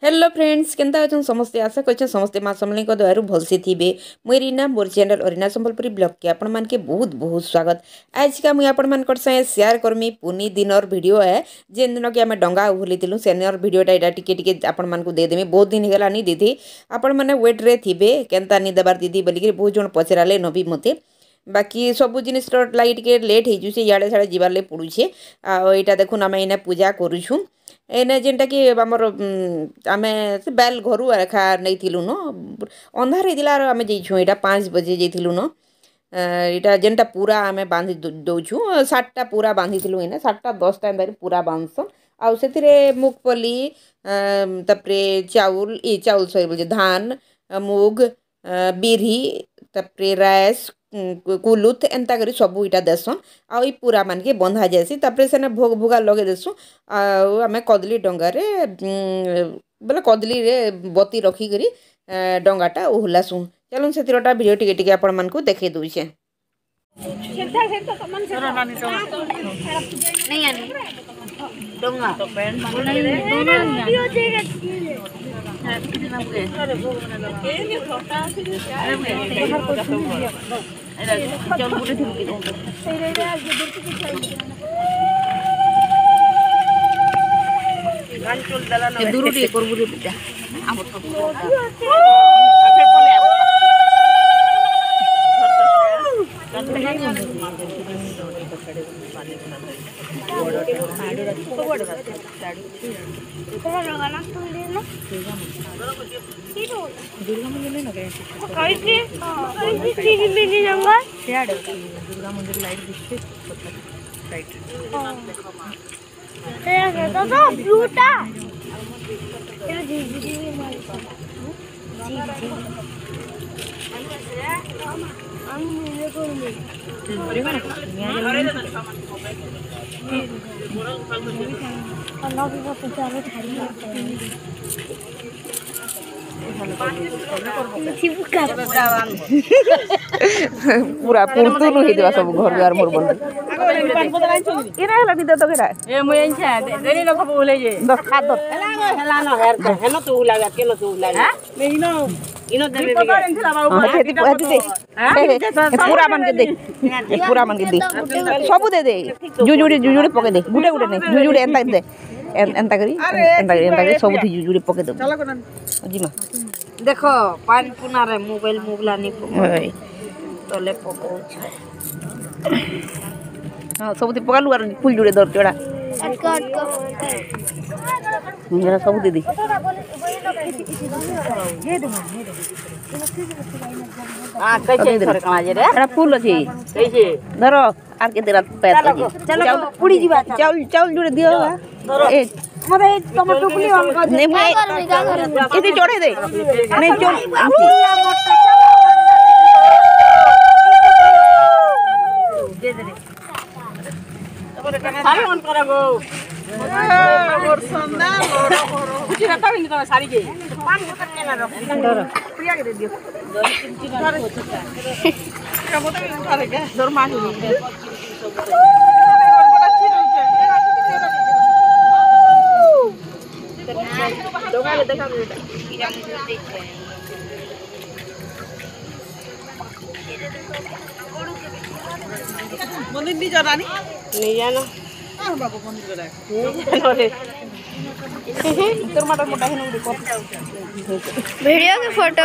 Hello friends केनता अच्छन समस्ते आशा कर समस्ते माँ समली द्वारा भलसे थे मुई रीना मोर चैनल अरीना संबलपुरी ब्लॉग के आपण मान के बहुत बहुत स्वागत। आज का मुई आपण मान संगे शेयर करमी पुनी दिनर वीडियो है जेन दिन कि आम डंगा ओहलैलु सेनर वीडियोटा यहाँ टिके आपण मान को देदेमी बहुत दिन होगा दीदी आपण मैंने वेट रे थे केनता नी देवार दीदी बोलिक बहुत जन पचराले नबी मते बाकी सब जिनिस लगे टे लेट हो इे साड़े जीवार लगे पड़ूछे आईटा देखुन आम इना पूजा करुछुँ एने जेनटा कि आमर आम से बैल घर एखा नहीं न अंधार होता आम जाइछुँ यहाँ 5 बजे जाइलु न यहाँ जेनटा पूरा आम बांधि दौछुँ सातटा पूरा बांधिलु इना 7टा 10टा एंता पूरा बांधसन आउ से मुगफली तापरे चाउल चाउल सही बोले धान मुग बिरी तापरे राइस कुलुथ एंता करी सबू इटा देसन आउ पूरा मान के बंधा जासी तापरे सेने भोग भुगा लगे देसु आम कदली डंगारे बोले कदली रे बती रखिकी डंगाटा ओहलासु चलूँ से वीडियो टिके आपण मान को देखे दूचे। दूर टे करबु रे बेटा हमर दुर्गा मंदिर दुर्गा मंदिर लाइट दिखते पूरा पुरतुन हो देवा सब घर द्वार मोर बन इना हला नि तो केडा ए मय इछा देनी न खबो ले जे दस खा दो हला न हेर तो उलागा केनो तो उलागा इनो इनो देबे पूरा मन के दे पूरा मन के दे सब दे जुजुड़ी पके दे गुटे गुटे नहीं जुजुड़ी एंता करी सब जुजुड़ी पके दे जिमा देखो पानी पुना रे मोबाइल मोगला नहीं तले पको हां सब पकालु और फुल जुड़े दर जोड़ा अटका मेरा सब दे दे ये दे हां कैसे धर कना जे रे एटा फूल अछि कैसे धरो आर के देरा पैर चलो पुड़ी जीवा चाउल जुड़े दियो ए मरे तुम टुकली हम का नहीं इति जोड़े दे नहीं जोड़ दे दे सारी मन करबो मोर सोना कुछ रखा भी तो सारी के पान बोतल केना रख प्रिया के दे दियो का बोतल उठा रे के जोर मान दोगा के देखा बेटा मंदिर नहीं जा रानी नहीं जाना हां बाबू मंदिर जा रे तोर माटा मोटा है न देखो वीडियो के फोटो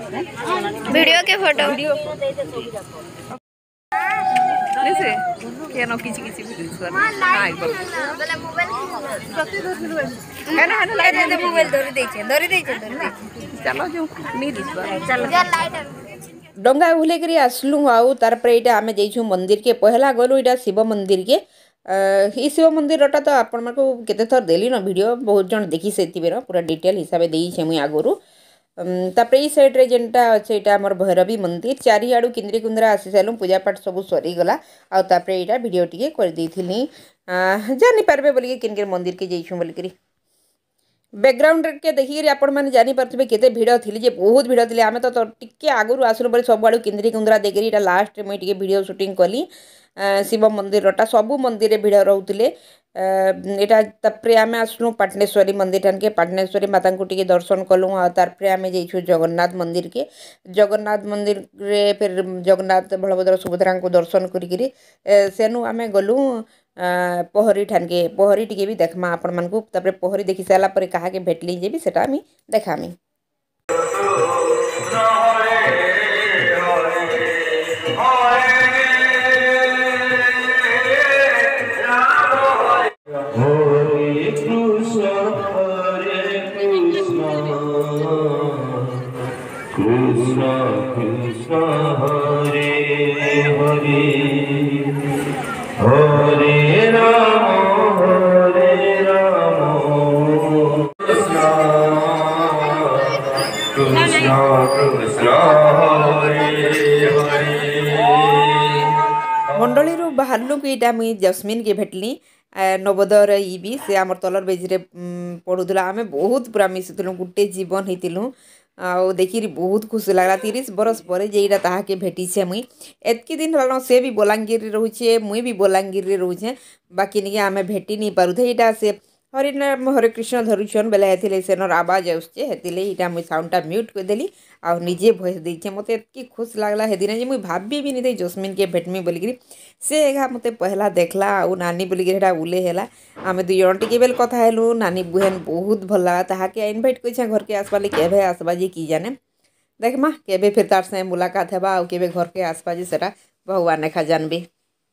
से के न किछि वीडियो कर हां बोले मोबाइल सत्य धरलु है ना दे मोबाइल धरि दे चलो जो नी दिस चल लाइट डंगा ओहले करी आसलु आउ तार पर एटा आमे जइछु मंदिर के पहला गलु एटा शिव मंदिर के ई शिव मंदिरटा तो आपण माको केते थर देली न वीडियो बहुत जन देखि सेतिबे न पूरा डिटेल हिसाब देई छे मुई आगुरु तापर ई साइड रे जेनटा अछि एटा हमर भैरवी मंदिर चारि आडू किंद्री कुंद्रा आसी सालु पूजा पाठ सब सरी गला आ तापर एटा वीडियो टिके कर देथिली जानि पारबे बोली किनकर मंदिर के जइछु बोली करी बैकग्राउंड के देखिक आपण मैंने जानीपे केते भिड़ थी जे बहुत भिड़ थी आम तो टिके आगु आसलु बोले सब आड़ किंद्री कुंद्रा देखिए लास्ट मुझे टे भिडियो शूटिंग कली शिव मंदिरटा सबू मंदिर भिड़ रोते यहाँ तापर आम आसलु पाटनेश्वरी मंदिर ठान के पाटनेश्वरी माता को टी दर्शन कलु तार आम जाइछू जगन्नाथ मंदिर के जगन्नाथ मंदिर रे फिर जगन्नाथ बलभद्र सुभद्रा को दर्शन करी सेनु आम गलु पहरी ठान के पहरी टी भी देखमा आपण मानकु तापर पहरी देखी सारा पर कहा के भेटली जे भी सेटा आमी देखामी कृष्ण कृष्ण हरे हरे हरे राम कृष्ण कृष्ण कृष्ण हरे हरे मंडली बाहरलु कि इटा मुई जस्मिन के भेटली नवोदयर इ भी से आमर तलर बेजरे पढ़ुला आम बहुत पूरा मिशुलु गोटे जीवन होइतिलु आउ देखिरी बहुत खुशी लगला 30 बरस पर जेटा ताके भेटीछे मुई एतकी दिन हलन से भी बलांगीर रोचे मुई भी बलांगीर रोचे बाकी निके आमे भेटी नहीं पारुथे इटा से हरिनाम हरे कृष्ण धरुछन बेले हेथिले सेनर आवाज आउछे हेतिले इटा मुई साउंडटा म्यूट कर देली आ निजे भॉइस देइछे मते एतकी खुश लागला हेदिन जे मुई भाबी भी नहीं जस्मिन के भेटमी बोलिगिरी से एगा मते पहला देखला आ नानी बोलिगिरी हेटा उले हेला आमे दुई जण टिके बेल कथा हेलु नानी बुहेन बहुत भल लगा ताहाके इनवाइट कइछा घर के आसपाली केभे आसबा जे की जाने देखमा केबे फिर तार से मुलाकात हेबा आ केबे घर के आसपा जे सेटा भगवान खा जानबे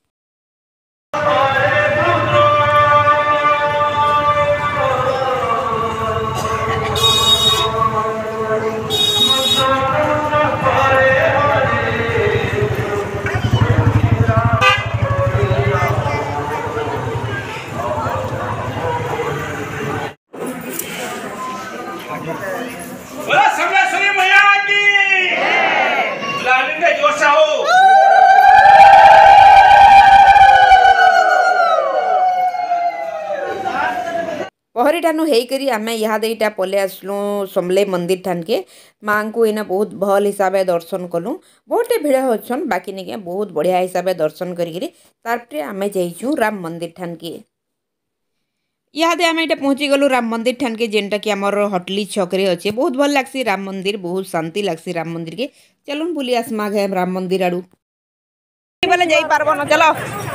पहरी ठानु हेकरी आमे यहाँ देटा पले आसलु समले मंदिर ठान के माँ को इना बहुत भल हिसाब दर्शन कलु बहुते भिड़ अच्छन बाकी नहीं बहुत बढ़िया हिसाब दर्शन करी तारपरे आमे जाइछू राम मंदिर ठान के इहादे आम यहाँ पहुँची गलु राम मंदिर ठान के जेनटा कि आमर हटली छकरे अच्छे बहुत भल लगसी राम मंदिर बहुत शांति लगसी राम मंदिर के चलुन बुली आसमा गए राम मंदिर आड़ू बोले जाई पारबो न चलो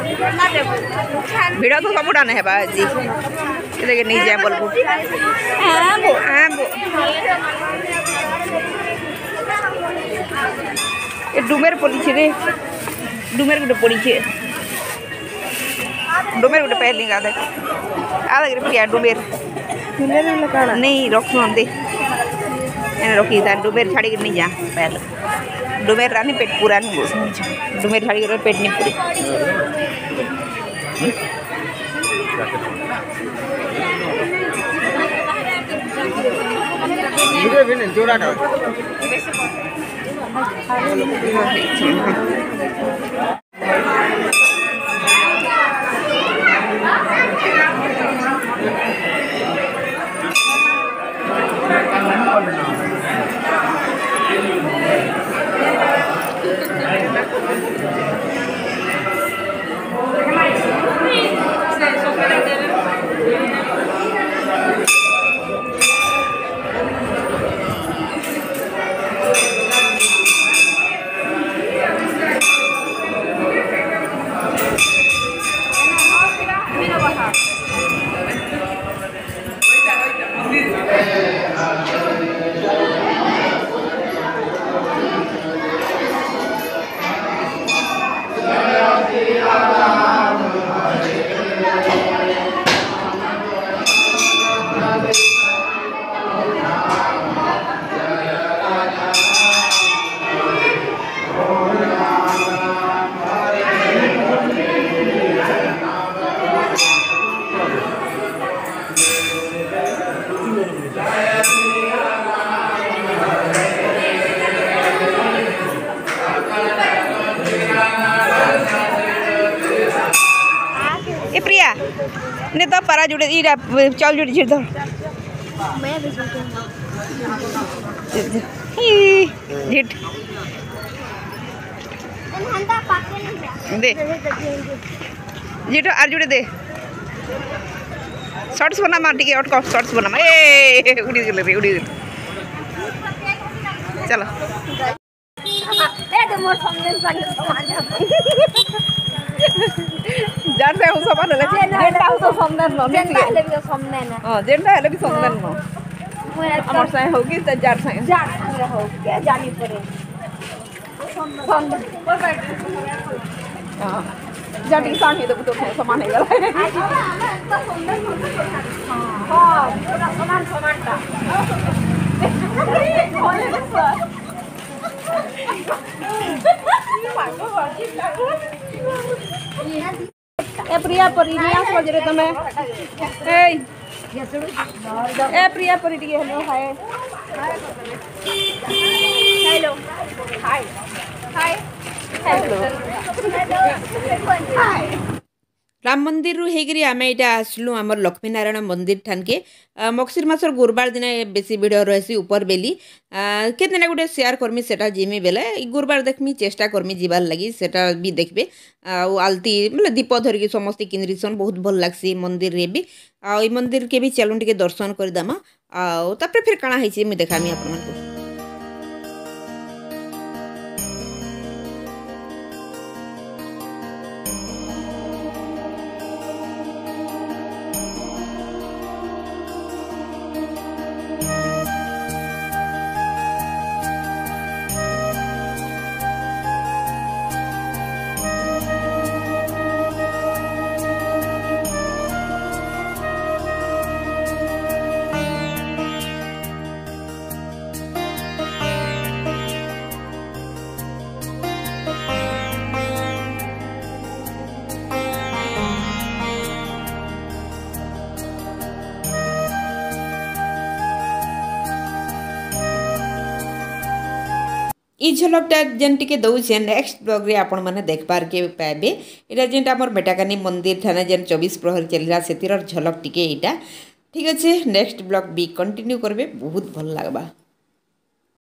भिड़ तो सबुटा नहीं हेबा जी लेकिन नहीं जाए बोलबो हां बो ए डुमेर पड़ी छे रे डुमेर गुटे पड़ी छे डुमेर गुटे पहली गा देख आ देख रे पिया डुमेर नहीं रखो दे एने रखी दा डुमेर छाड़ी के नहीं जा पहले डुमेर रानी पेट पूरा नहीं बोल डुमेर छाड़ी के पेट नहीं पूरी वीडियो भी नहीं जोड़ा ना ए प्रिया ने तो पारा जुड़े इरा चल जुड़ी झिर धर मैं भी झिट दे झिट आर जुड़े दे शॉर्ट्स बना मार टिके अटक शॉर्ट्स बना ए उड़ी गेले रे उड़ी गेले चलो मोर सामने संग समान जार से समान ले जेंटा हो तो संदन न जेंटा हेले भी सामने ना हां जेंटा हेले भी संदन न हमर साए होगी त जार साए हो क्या जानी पड़े संदन हां जाटी सांगे तो समान है गला हां समान समानटा ए प्रिया परिनिया बजरे तमे ए प्रिया परि टिके hello hi hello hi hi hello hi Ram मंदिर रु हेगिरी आमे इटा आसलु हमर लक्ष्मी नारायण मंदिर ठानके मक्सिर मासर गुरुवार दिन बेसी वीडियो रहसी ऊपर बेली केतना गुटे शेयर करमी सेटा जिमी बेले गुरुवार देखमी चेष्टा करमी जीवार लगी सेटा भी देखबे आलती मतलब दीप धरिकी समस्त किनरिसन बहुत भल लागसी मंदिर रे भी ई मंदिर के भी चलुन टिके दर्शन कर दमा तापर फिर काना हैछि मैं देखामी आपन मन को ई झलकटा जेन टिके दौचे नेक्स्ट ब्लॉग रे आपण माने देखबार के पाबे एटा जेनटा हमर बेटाकानी मंदिर थाना जेन 24 प्रहर चलिरा सेतिर झलक टिके एटा ठीक अछि नेक्स्ट ब्लॉग भी कंटिन्यू करबे बहुत भल लागबा।